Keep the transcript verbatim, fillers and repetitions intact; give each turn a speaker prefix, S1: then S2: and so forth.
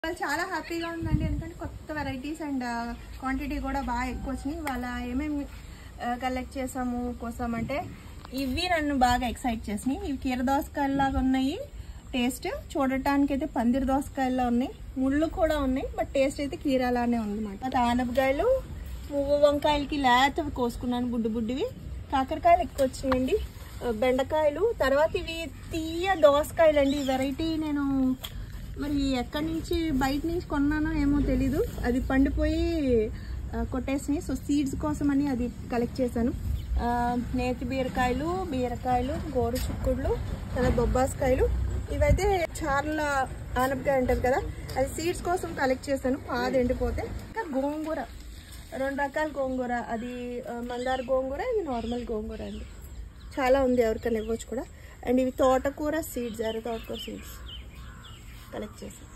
S1: చాలా హ్యాపీగా ఉందండి. ఎందుకంటే కొత్త వెరైటీస్ అండ్ క్వాంటిటీ కూడా బాగా ఎక్కువ వచ్చినాయి. వాళ్ళ ఏమేమి కలెక్ట్ చేసాము కోసం అంటే ఇవి నన్ను బాగా ఎక్సైట్ చేసినాయి. ఇవి కీర దోసకాయలాగా ఉన్నాయి. టేస్ట్ చూడటానికి అయితే పందిరి దోసకాయలా ఉన్నాయి. ముళ్ళు కూడా ఉన్నాయి, బట్ టేస్ట్ అయితే కీరాలానే ఉందన్నమాట. ఆనపకాయలు, మువ్వ వంకాయలకి లేతవి కోసుకున్నాను, బుడ్డి బుడ్డివి. కాకరకాయలు ఎక్కువ వచ్చినాయండి. బెండకాయలు, తర్వాత ఇవి తీయ దోసకాయలు అండి. ఈ వెరైటీ నేను మరి ఎక్కడి నుంచి బయట నుంచి కొన్నానో ఏమో తెలీదు, అది పండిపోయి కొట్టేసినాయి. సో సీడ్స్ కోసం అని అది కలెక్ట్ చేశాను. నేతి బీరకాయలు, బీరకాయలు, గోరు చిక్కుడులు, తర్వాత బొబ్బాసకాయలు. ఇవైతే చార్ల ఆనపకాయ ఉంటుంది కదా, అది సీడ్స్ కోసం కలెక్ట్ చేశాను, పాది ఎండిపోతే. ఇంకా గోంగూర, రెండు రకాల గోంగూర, అది మందార గోంగూర, ఇది నార్మల్ గోంగూర అండి. చాలా ఉంది, ఎవరికైనా ఇవ్వచ్చు కూడా. అండ్ ఇవి తోటకూర సీడ్స్, ఎర్ర తోటకూర సీడ్స్ కలెక్ట్ చేశాను.